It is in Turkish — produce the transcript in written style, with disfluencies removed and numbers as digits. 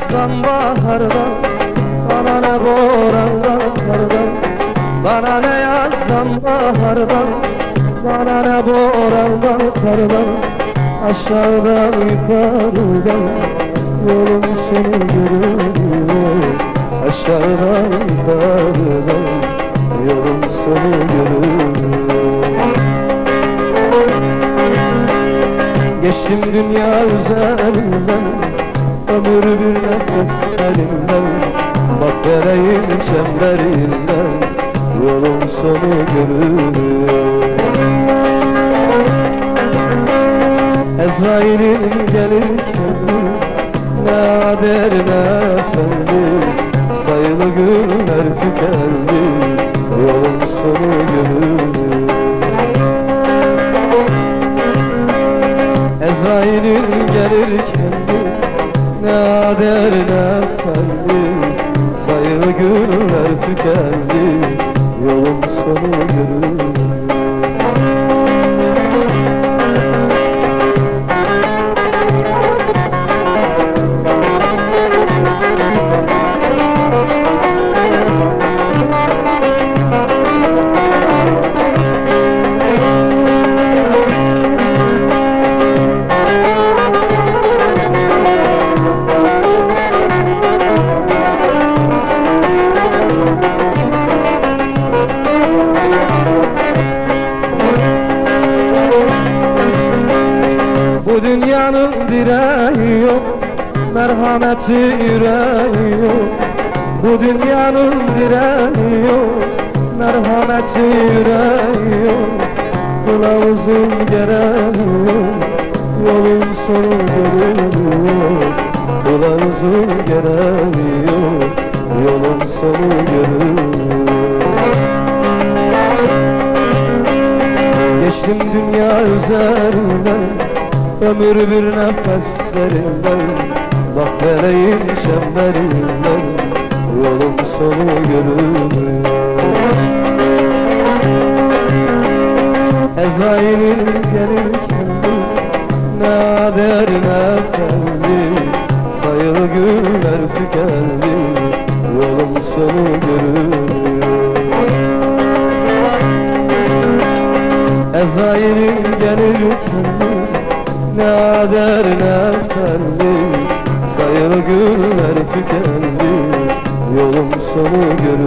yazdan bahardan, bana ne borandan kardan. Bana ne yazdan bahardan, bana ne borandan kardan. Aşağıdan yukarıdan yolun sonu görünüyor. Aşağıdan yukarıdan yolun sonu görünüyor. Geçtim dünya üzerinden, ömür bir nefes elimden. Bak vereyim çemberinden, yolun sonu görünüyor. Ezrail'in gelirken ne ader ne efendi, sayılı günler tükendi, yolun sonu görünüyor. Ezrail'in gelirken ne ader ne efendi, sayılı günler tükendi, yolun sonu görünüyor. Bu dünyanın direği yok, merhameti yüreği yok. Bu dünyanın direği yok, merhameti yüreği yok. Kılavuzun gereği yok, yolun sonu görünüyor. Kılavuzun gereği yok, yolun sonu görünüyor. Geçtim dünya üzerinden, ömür bir nefeslerinden. Bak vereyim çemberinden, yolun sonu görünüyor. Ezrail'in gelirken ne ader ne efendi, sayılı günler tükendi, yolun sonu görünüyor. Ezrail'in gelirken ne ader ne efendi, sayılı günler tükendi, yolun sonu görünüyor.